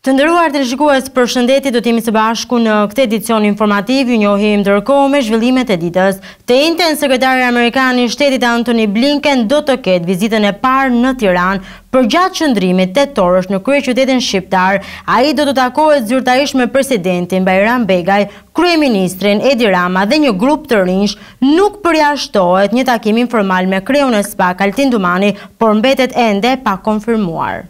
Të nderuar televizionistë, përshëndetje, do të jemi së bashku në këtë edicion informativ. Ju njohim ndërkohë me zhvillimet e ditës. Të njëjtën sekretari amerikan I shtetit Antony Blinken do të ketë vizitën e parë në Tiranë përgjatë qëndrimit tetorësh në kryeqytetin shqiptar. Ai do të takohet zyrtarisht me presidentin Bajram Begaj, kryeministrin Edi Rama dhe një grup të rinj. Nuk përjashtohet një takim informal me kreun e SPAK Altin Dumani, por mbetet ende pa konfirmuar.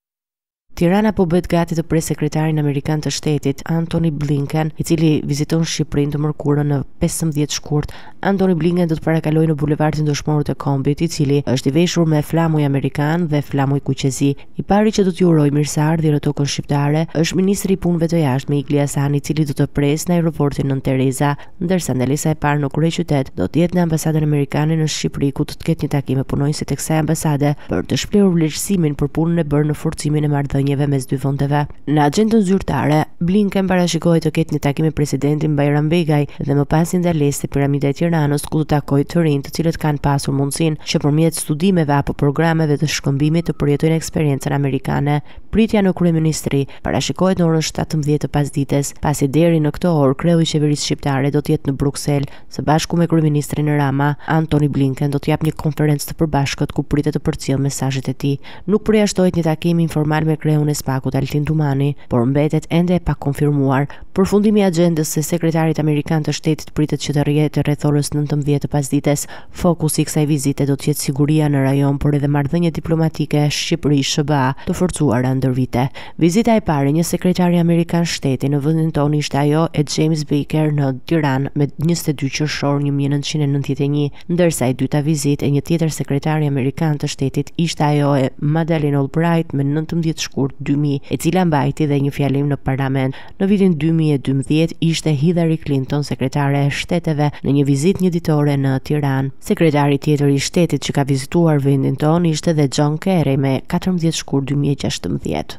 Tirana po bëhet gati të pres sekretarin amerikan të shtetit, Antony Blinken, I cili viziton Shqipërinë të mërkurën në 15 shkurt. Antony Blinken do të parakalojë në bulevardin dëshmorët e Kombit, I cili është I veshur me flamuj amerikan dhe flamuj kuqezi. I pari që do t'ju urojë mirëseardhje në tokën shqiptare është ministri I punëve të jashtme Igli Hasani, I cili do të pres në aeroportin Nën Tereza, ndërsa ndalesa e parë në kryeqytet do të jetë në ambasadën amerikane në Shqipëri, ku do të ketë një takim me punonjësit e kësaj ambasade për të shprehur vlerësimin për punën e bërë në forcimin e marrëdhënieve mes dy vendeve. Në agjendën zyrtare, Blinken parashikohet të ketë një takim me presidentin Bajram Begaj dhe më pas ndalesë te piramida e Tiranës, ku do të takojë të rinj të cilët kanë pasur mundësinë që përmjet studimeve apo programeve të shkëmbimit të përjetojnë eksperiencën amerikane. Pritja në kryeministri parashikohet në orën 17 të pasdites, pasi deri në këtë orë kreu I qeverisë shqiptare do të jetë në Bruksel së bashku me kryeministrin Rama. Antony Blinken do të japë një konferencë të përbashkët ku pritet të përcjellë mesazhet e tij. Nuk përjashtohet një takim informal me kreun e SPAK-ut Altin Dumani, por mbetet ende e pa konfirmuar. Përfundimi I agjendës së sekretarit amerikan të shtetit pritet që të rrihet rreth orës 19 të pasdites. Fokusi I kësaj vizite do të jetë siguria në rajon, por edhe marrëdhënie diplomatike Shqipëri-SBA të forcuara ndër vite. Vizita e parë një sekretari amerikan shteti në vendin tonë ishte ajo e James Baker në Tiranë me 22 qershor 1991, ndërsa e dyta vizitë e një tjetër sekretari amerikan të shtetit ishte ajo e Madeleine Albright me 19 shkurt 2000, e cila mbajti dhe një fjalim në parlament. Në vitin 2012 ishte Hillary Clinton sekretare e shteteve në një vizitë njëditore në Tiranë. Sekretari tjetër I shtetit që ka vizituar vendin tonë ishte dhe John Kerry me 14 shkurt 2016.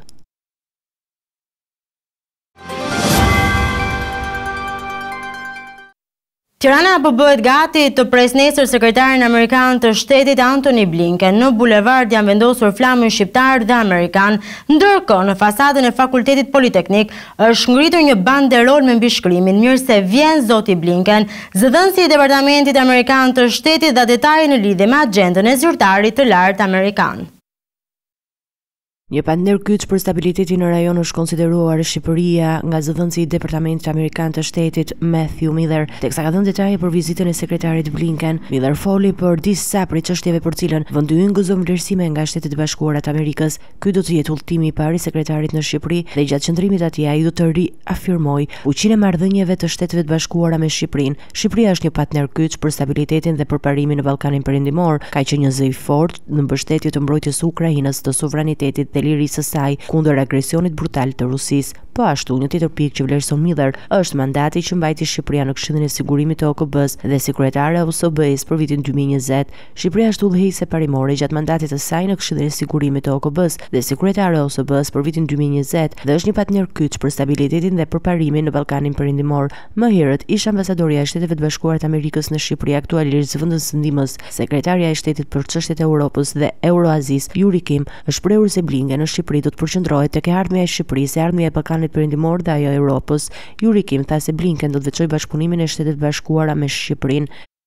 Tirana po bëhet gati të pres nesër sekretarin amerikan të shtetit Antony Blinken. Në bulevard janë vendosur flamuj shqiptar dhe amerikan, ndërkohë në fasadën e Fakultetit Politeknik është ngritur një banderol me mbishkrimin "Mirë se vjen zoti Blinken". Zëdhënësi I Departamentit Amerikan të shtetit dha detaje në lidhje me agjendën e zyrtarit të lartë amerikan. Një partner kyç për stabilitetin në rajon është konsideruar Shqipëria nga zëdhënësi I Departamentit Amerikan të shtetit Matthew Miller, teksa ka dhënë detaje për vizitën e sekretarit Blinken. Miller foli për disa prej çështjeve për cilën vendi ynë gëzon vlerësime nga Shtetet e Bashkuara të Amerikës. Ky do të jetë udhëtimi I parë I sekretarit në Shqipëri dhe gjatë qëndrimit atij ai do të riafirmojë fuqinë e marrëdhënieve të Shteteve të Bashkuara me Shqipërinë. Shqipëria është një partner kyç për stabilitetin dhe përparimin në Ballkanin Perëndimor, ka qenë një zë I fortë në mbështetje të mbrojtjes së Ukrainës, të sovranitetit dhe lirisë së saj kundër agresionit brutal të Rusisë. Po ashtu, një tjetër pikë që vlerëson Miller është mandati që mbajti Shqipëria në Këshillin e Sigurimit të OKB-s dhe sekretare e OSBE-s për vitin 2020. Shqipëria është udhëheqëse parimore gjatë mandatit të saj në Këshillin e Sigurimit të OKB-s dhe sekretare e OSBE-s për vitin 2020 dhe është një partner kyç për stabilitetin dhe përparimin në Ballkanin Perëndimor. Më herët ish ambasadorja e Shteteve të Bashkuara të Amerikës në Shqipëri, aktualisht zëvendës ndihmës sekretaria e shtetit për çështjet e Europës dhe Euroazisë, Yuri Kim, është shprehur se Blinken në Shqipëri do të përqendrohet tek ardhmja e Shqipërisë, ardhmja e Ballkanit Perëndimor dhe ajo e Europës. Yuri Kim tha se Blinken do të veçojë bashkëpunimin e Shtetet Bashkuara me Shqipërinë.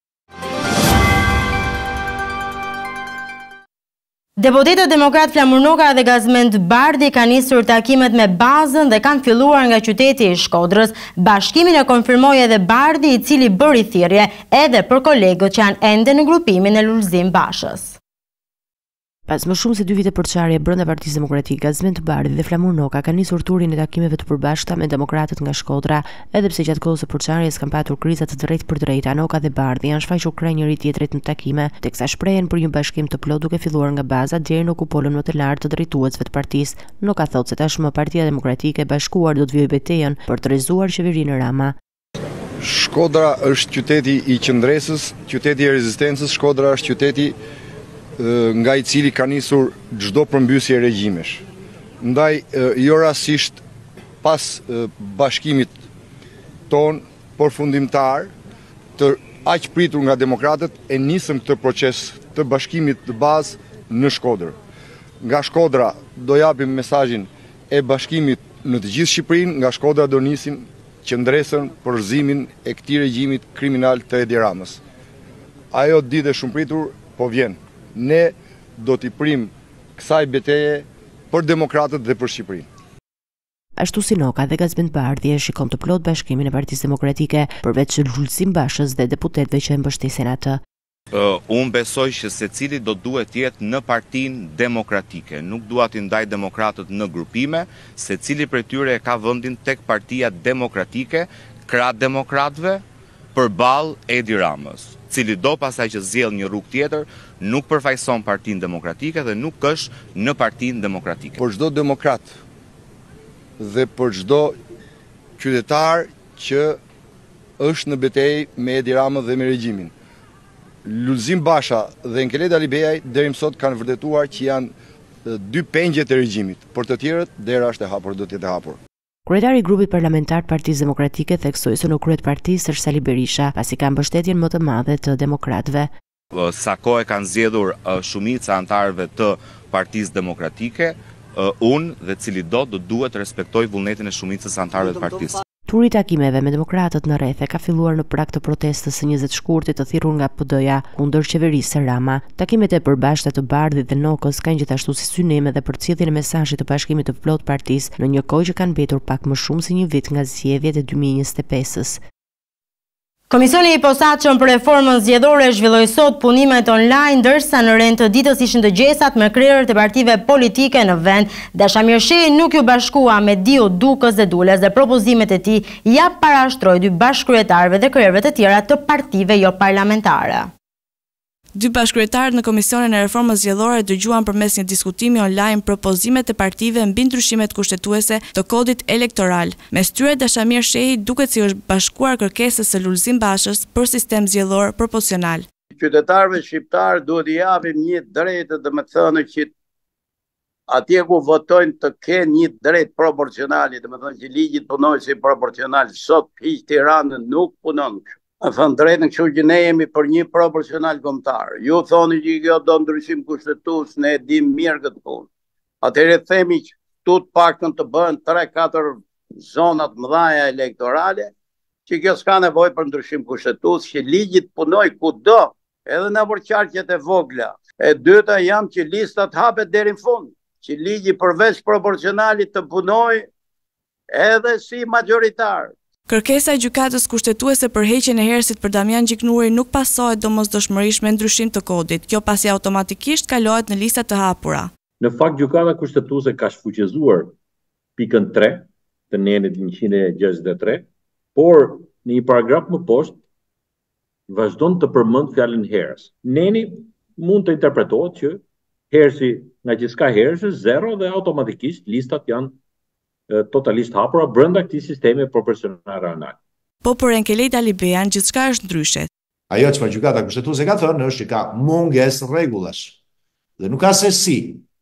Deputetët demokrat Flamurnoka dhe Gazmend Bardhi kanë nisur takimet me bazën dhe kanë filluar nga qyteti I Shkodrës. Bashkimin e konfirmoi edhe Bardhi, I cili bëri thirrje edhe për kolegët që janë ende në grupimin e Lulzim Bashës. Pas më shumë se 2 vite përçarje brenda Partisë Demokratike, Gazmend Bardhi dhe Flamurnoka kanë nisur turin e takimeve të përbashkëta me demokratët nga Shkodra, edhe pse gjatë kohës së përçarjes kanë patur kriza të drejtë për drejtë. Noka dhe Bardhi janë shfaqur krah njëri tjetrit në takime, teksa shprehen për një bashkim të plotë duke filluar nga baza deri në kupolën më të lartë të drejtuesve të partisë. Noka thotë se tashmë Partia Demokratike e Bashkuar do të vijojë betejën për të rrezuar qeverinë Rama. Shkodra është qyteti I qendresës, qyteti I rezistencës. Shkodra është qyteti nga I cili ka nisur çdo përmbysje regjimesh. Ndaj jo rastisht pas bashkimit ton përfundimtar të aq pritur nga demokratët e nisëm këtë proces të bashkimit të bazë në Shkodër. Nga Shkodra do japim mesazhin e bashkimit në të gjithë Shqipërinë nga Shkodra do nisin qendresën për rrëzimin e këtij regjimit kriminal të Edi Ramës. Ajo ditë e shumë pritur, po vjen. Ne do t'i prim kësaj betejë për demokratët dhe për Shqipërinë. Ashtu si Noka dhe Gazbendbardhje shikon të plot bashkimin e Partisë Demokratike përveç Lulzim Bashës dhe deputetëve që e mbështesin atë. Unë besoj që secili do duhet jetë në Partinë Demokratike. Nuk dua t'i ndaj demokratët në grupime, secili prej tyre ka vendin tek Partia Demokratike, krah demokratëve përballë Edi Ramës, cili do pasaj që zgjell një rrugë tjetër, nuk përfaqëson Partinë Demokratike dhe nuk është në Partinë Demokratike. Për çdo demokrat dhe për çdo qytetar që është në betejë me Edi Ramën dhe me regjimin. Lulzim Basha dhe Nkeleta Alibeaj deri më sot kanë vërtetuar që janë dy pengje të regjimit. Për të tjerët dera është e hapur, do të jetë e hapur. Kryetari i grupit parlamentar të Partisë Demokratike theksoi se në krye të partisë është Sali Berisha, pasi ka mbështetjen më të madhe të demokratëve. Sa kohë kanë zgjedhur shumica antarëve të Partisë Demokratike, unë dhe cili do duhet të respektoj vullnetin e shumicës antarëve të partisë. Turi i takimeve me demokratët në rrethe ka filluar në prag të protestës së 20 shkurtit të thirrur nga PD-ja kundër qeverisë Rama. Takimet e përbashkëta të Bardhit dhe Nokës kanë gjithashtu si synim edhe përcjelljen e mesazhit të bashkimit të plot partisë në një kohë që kanë mbetur pak më shumë se një vit nga zgjedhjet e 2025-s. Komisioni i posaçëm për reformën zgjedhore zhvilloi sot punimet online, ndërsa në rend të ditës ishin të gjesat me krerët e partive politike në vend. Dashamir Shehi nuk ju bashkua me Diu Dukës dhe Dules dhe propozimet e tij ja parashtroi dy bashkëkryetarëve dhe krerëve të tjera të partive jo parlamentare. Dy bashkëkryetarët në Komisionin e Reformës Zgjedhore dëgjuan përmes një diskutimi online propozimet e partive mbi ndryshimet kushtetuese të kodit elektoral. Mes tyre Dashamir Shehi duket si është bashkuar kërkesës së Lulzim Bashës për sistem zgjedhor proporcional. Qytetarëve shqiptarë duhet i japim një drejtë, domethënë që atje ku votojnë të kenë një drejtë proporcionale, domethënë që ligji punojë si proporcional. Sot hiç Tiranën nuk punon kështu. Thënë drejtën, kështu që ne jemi për një proporcional kombëtar. Ju thoni që kjo do ndryshim kushtetues, ne e dim mirë këtë punë. Atëherë themi që tu të paktën të bëhen 3-4 zonat mëdha elektorale, që kjo s'ka nevojë për ndryshim kushtetues, që ligji të punojë kudo, edhe në përqarqet e vogla. E dyta jam që listat hapet deri në fund, që ligji përveç proporcionalit të punojë edhe si majoritar. Kërkesa e gjykatës kushtetuese për heqjen e herësit për Damian Gjiknuri nuk pasohet domosdoshmërisht me ndryshim të kodit, kjo pasi automatikisht kalohet në lista të hapura. Në fakt gjykata kushtetuese ka shfuqizuar pikën 3 të nenit 163, por në një paragraf më poshtë vazhdon të përmend fjalën herës. Neni mund të interpretohet që herësi nga që s'ka herës është 0 dhe automatikisht listat janë totalisht hapura brenda këtij sistemi proporcional anal. Po për Nkeleta Alibejan gjithçka është ndryshe. Ajo çfarë gjykata kushtetuese ka thënë është që ka mungesë rregullash. Dhe nuk ka se si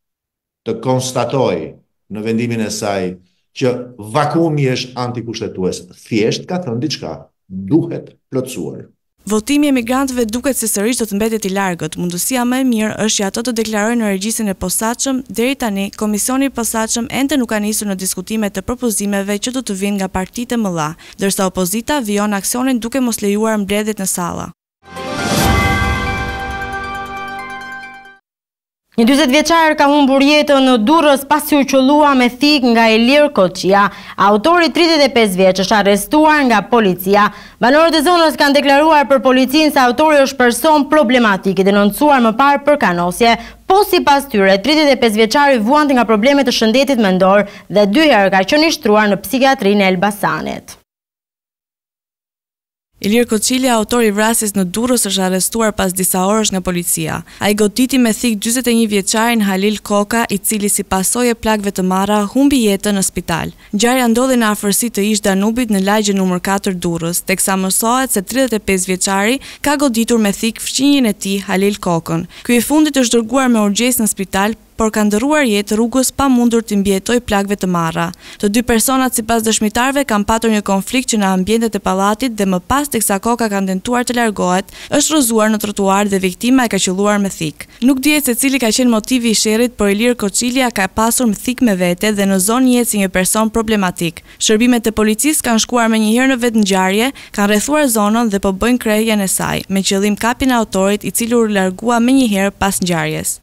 të konstatoj në vendimin e saj që vakumi është antikushtetues. Thjesht ka thënë diçka, duhet plotësuar. Votimi i emigrantëve duket se sërish do të mbetet i largët. Mundësia më e mirë është që ato të deklarojnë në regjistrin e posaçëm. Deri tani, Komisioni i posaçëm ende nuk ka nisur në diskutimet të propozimeve që do të vinë nga partitë e mëdha, ndërsa opozita vijon aksionin duke mos lejuar mbledhjet në salla. Një 40-vjeçar ka humbur jetën në Durrës pasi u qëllua me thik nga Ilir Koçia. Autori 35 vjeç është arrestuar nga policia. Banorët e zonës kanë deklaruar për policinë se autori është person problematik i denoncuar më parë për kanosje. Po sipas tyre, 35 vjeçari vuante nga probleme të shëndetit mendor dhe 2 herë ka qenë i shtruar në psikiatrinë e Elbasanit. Ilir Koçilia, autori i vrasjes në Durrës, është arrestuar pas disa orësh nga policia. Ai goditi me thik 41 vjeçarin Halil Koka, i cili si pasojë e plagëve të marra humbi jetën në spital. Ngjarja ndodhi në afërsi të ish Danubit në lagjen numër 4 Durrës, teksa mësohet se 35 vjeçari ka goditur me thik fëmijën e tij Halil Kokën. Ky i fundit është dërguar me urgjencë në spital por ka ndërruar jetë rrugës pa mundur të mbijetoj plagëve të marra. Të dy personat sipas dëshmitarëve kanë patur një konflikt që në ambientet e pallatit dhe më pas teksa koka ka tentuar të largohet, është rrëzuar në trotuar dhe viktima e ka qelluar me thik. Nuk dihet se cili ka qenë motivi i sherrit, por Ilir Koçilia ka pasur me thik me vete dhe në zonë jetë si një person problematik. Shërbimet e policisë kanë shkuar menjëherë në vetngjarje, kanë rrethuar zonën dhe po bëjnë krehjen e saj, me qëllim kapjen e autorit i cili u largua menjëherë pas ngjarjes.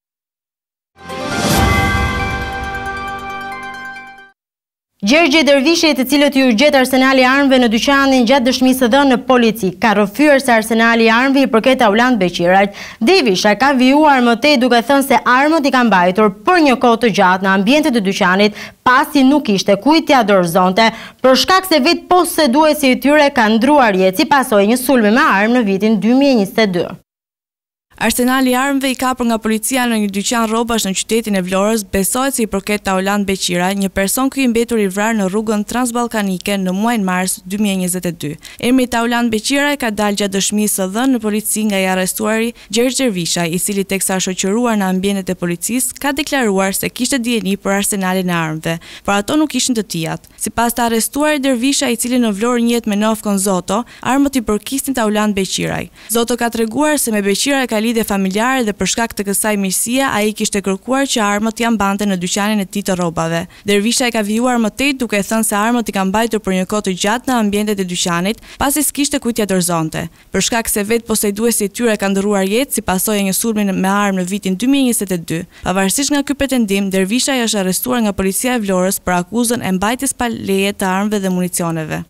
Gjergje Dervishit, i cilët ju gjet arsenali armëve në dyqanin gjatë dëshmisë së dhënë në polici, ka rrëfyer se arsenali i armëve i përket Auland Beqirajt. Dervisha ka vijuar më tej duke thënë se armët i kanë mbajtur për një kohë të gjatë në ambientet e dyqanit, pasi nuk ishte kujt t'ia dorëzonte, për shkak se vetë poseduesi i tyre ka ndruar jetë si pasojë një sulmi me armë në vitin 2022. Arsenali i armëve i kapur nga policia në një dyqan rrobash në qytetin e Vlorës besohet se i përket Auland Beqiraj, një person ky i mbetur i vrarë në rrugën transballkanike në muajin mars 2022. Emri i Auland Beqiraj ka dalë gjatë dëshmisë së dhënë në polici nga i arrestuari Gjergj Dervisha, i cili teksa shoqëruar në ambientet e policisë ka deklaruar se kishte dijeni për arsenalin e armëve, por ato nuk ishin të tijat. Sipas të arrestuarit Dervisha, i cili në Vlorë njihet me Nofkon Zoto, armët i përkisnin Auland Beqiraj. Zoto ka treguar se me Beqiraj ka lidhje familjare dhe për shkak të kësaj mirësie ai kishte kërkuar që armët ja mbante në dyqanin e tij të rrobave. Dervisha e ka vijuar më tej duke thënë se armët i kanë mbajtur për një kohë të gjatë në ambientet e dyqanit, pasi s'kishte kujt t'ia dorëzonte. Për shkak se vetë poseduesi i tyre ka ndërruar jetë si pasojë e një sulmi me armë në vitin 2022. Pavarësisht nga ky pretendim, Dervisha është arrestuar nga policia e Vlorës për akuzën e mbajtjes pa leje të armëve dhe municioneve.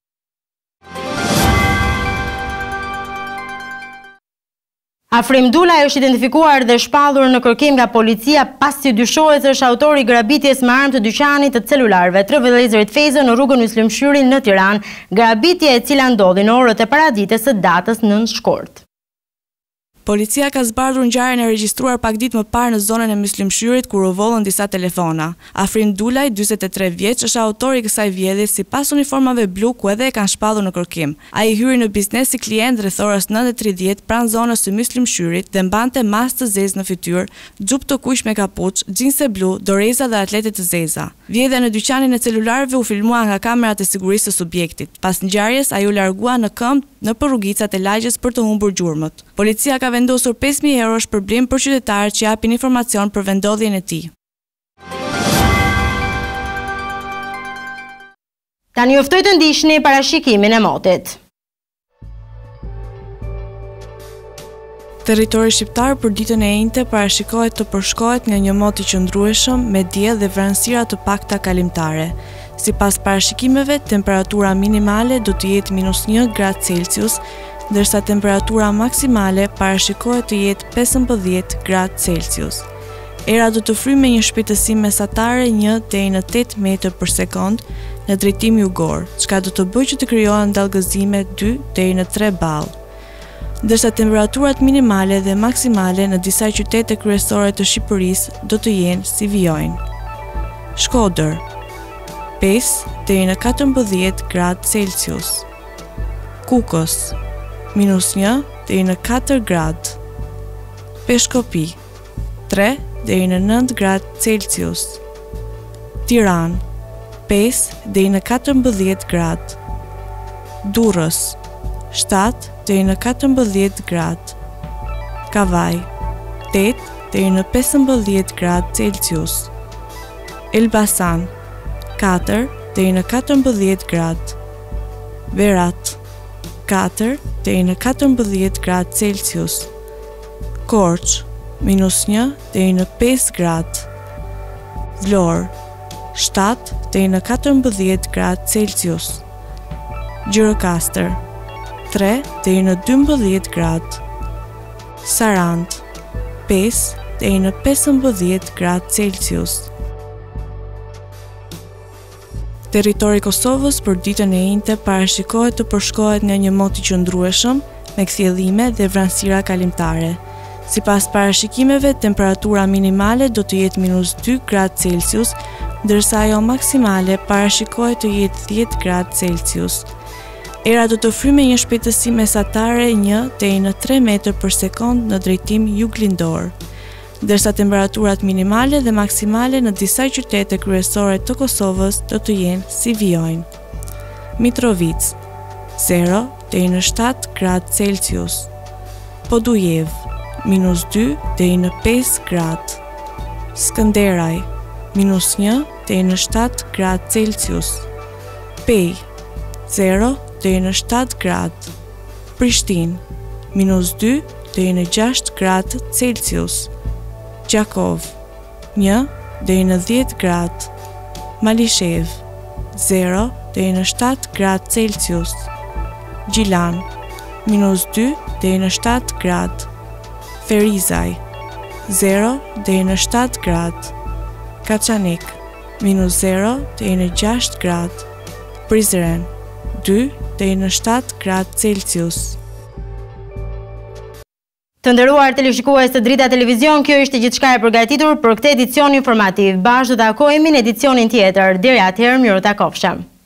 Afrim Dulaj është identifikuar dhe shpallur në kërkim nga policia pasi dyshohet se është autori i grabitjes me armë të dyqanit të celularëve të vëllezërit Fejzo në rrugën Myslim Shyri në Tiranë, grabitje e cila ndodhi në orët e paraditës së datës 9 shkort. Policia ka zbardhur ngjarjen e regjistruar pak ditë më parë në zonën e Myslim Shyrit kur u vollën disa telefona. Afrim Dulaj, 43 vjeç, është autori i kësaj vjedhje sipas uniformave blu ku edhe e kanë shpallur në kërkim. Ai hyri në biznes si klient rreth orës 9:30 pranë zonës së Myslim Shyrit dhe mbante masë të zezë në fytyrë, xhup të kuq me kapuç, xhinse blu, doreza dhe atlete të zeza. Vjedhja në dyqanin e celularëve u filmua nga kamerat e sigurisë së subjektit. Pas ngjarjes, ai u largua në këmbë nëpër rrugicat e lagjes për të humbur gjurmët. Policia ka vendosur 5.000 euro shpërblim për qytetarët që japin informacion për vendodhjen e tij. Tani juftoj të ndiqni parashikimin e motit. Territori shqiptar për ditën e njëjtë parashikohet të përshkohet nga një mot i qëndrueshëm me diell dhe vranësira të pakta kalimtare. Sipas parashikimeve, temperatura minimale do të jetë -1 gradë Celsius, ndërsa temperatura maksimale parashikohet të jetë 15 gradë Celsius. Era do të fryjë me një shpejtësi mesatare 1 deri në 8 metër për sekond në drejtim jugor, çka do të bëjë që të krijohen dallgëzime 2 deri në 3 ballë. Ndërsa temperaturat minimale dhe maksimale në disa qytete kryesore të Shqipërisë do të jenë si vijojnë. Shkodër 5 deri në 14 gradë Celsius. Kukës -1 deri në 4 gradë. Peshkopi 3 deri në 9 gradë Celsius. Tiranë 5 deri në 14 gradë. Durrës 7 deri në 14 gradë. Kavaj 8 deri në 15 gradë Celsius. Elbasan 4 deri në 14 gradë. Berat 4 deri në 14 gradë Celsius. Korçë -1 deri në 5 gradë. Vlorë 7 deri në 14 gradë Celsius. Gjirokastër 3 deri në 12 gradë. Sarandë 5 deri në 15 gradë Celsius. Territori i Kosovës për ditën e njëjtë parashikohet të përshkohet nga një mot i qëndrueshëm me kthjellime dhe vranësira kalimtare. Sipas parashikimeve, temperatura minimale do të jetë -2 gradë Celsius, ndërsa ajo maksimale parashikohet të jetë 10 gradë Celsius. Era do të fryjë me një shpejtësi mesatare 1 deri në 3 metër për sekond në drejtim juglindor. ndërsa temperaturat minimale dhe maksimale në disa qytete kryesore të Kosovës do të jenë si vijojnë. Mitrovic, 0 deri në 7 gradë Celsius. Podujev, -2 deri në 5 gradë. Skënderaj, -1 deri në 7 gradë Celsius. Pej, 0 deri në 7 gradë. Prishtinë, -2 deri në 6 gradë Celsius. Gjakov, 1 deri në 10 gradë. Malishev, 0 deri në 7 gradë Celsius. Gjilan, -2 deri në 7 gradë. Ferizaj, 0 deri në 7 gradë. Kaçanik, -0 deri në 6 gradë. Prizren, 2 deri në 7 gradë Celsius. Të nderuar televizionistë të Drita Televizion, kjo ishte gjithçka e përgatitur për këtë edicion informativ. Bashkë do takojmë në edicionin tjetër. Deri atëherë, miru takofshëm.